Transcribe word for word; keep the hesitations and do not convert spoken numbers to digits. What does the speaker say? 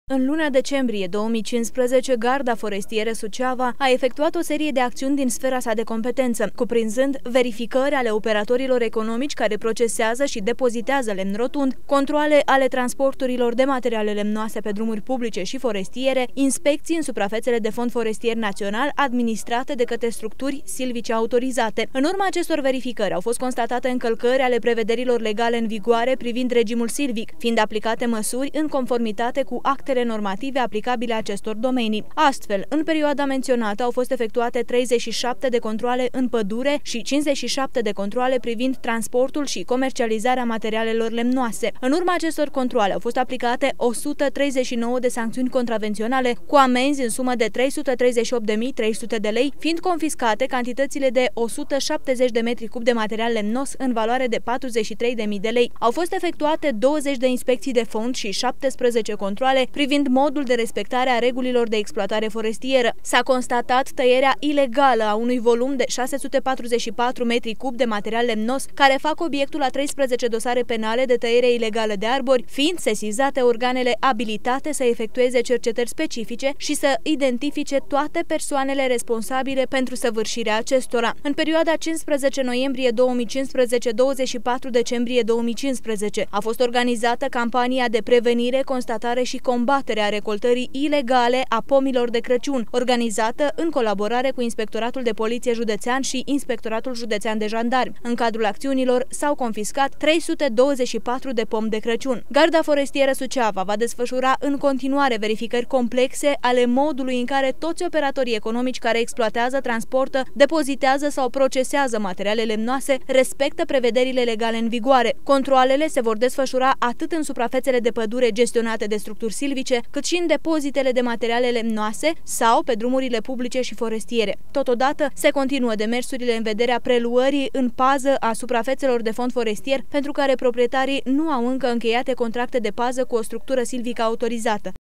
În luna decembrie două mii cincisprezece, Garda Forestieră Suceava a efectuat o serie de acțiuni din sfera sa de competență, cuprinzând verificări ale operatorilor economici care procesează și depozitează lemn rotund, controale ale transporturilor de materiale lemnoase pe drumuri publice și forestiere, inspecții în suprafețele de fond forestier național administrate de către structuri silvice autorizate. În urma acestor verificări au fost constatate încălcări ale prevederilor legale în vigoare privind regimul silvic, fiind aplicate măsuri în conformitate cu actele normative aplicabile acestor domenii. Astfel, în perioada menționată au fost efectuate treizeci și șapte de controale în pădure și cincizeci și șapte de controale privind transportul și comercializarea materialelor lemnoase. În urma acestor controale au fost aplicate o sută treizeci și nouă de sancțiuni contravenționale cu amenzi în sumă de trei sute treizeci și opt de mii trei sute de lei, fiind confiscate cantitățile de o sută șaptezeci de metri cub de material lemnos în valoare de patruzeci și trei de mii de lei. Au fost efectuate douăzeci de inspecții de fond și șaptesprezece controale privind modul de respectare a regulilor de exploatare forestieră. S-a constatat tăierea ilegală a unui volum de șase sute patruzeci și patru metri cub de material lemnos, care fac obiectul a treisprezece dosare penale de tăiere ilegală de arbori, fiind sesizate organele abilitate să efectueze cercetări specifice și să identifice toate persoanele responsabile pentru săvârșirea acestora. În perioada cincisprezece noiembrie două mii cincisprezece - douăzeci și patru decembrie două mii cincisprezece a fost organizată campania de prevenire, constatare și combatere a recoltării ilegale a pomilor de Crăciun, organizată în colaborare cu Inspectoratul de Poliție Județean și Inspectoratul Județean de Jandarmi. În cadrul acțiunilor s-au confiscat trei sute douăzeci și patru de pomi de Crăciun. Garda Forestieră Suceava va desfășura în continuare verificări complexe ale modului în care toți operatorii economici care exploatează, transportă, depozitează sau procesează materiale lemnoase respectă prevederile legale în vigoare. Controalele se vor desfășura atât în suprafețele de pădure gestionate de structuri silvice, cât și în depozitele de materiale lemnoase sau pe drumurile publice și forestiere. Totodată, se continuă demersurile în vederea preluării în pază a suprafețelor de fond forestier pentru care proprietarii nu au încă încheiate contracte de pază cu o structură silvică autorizată.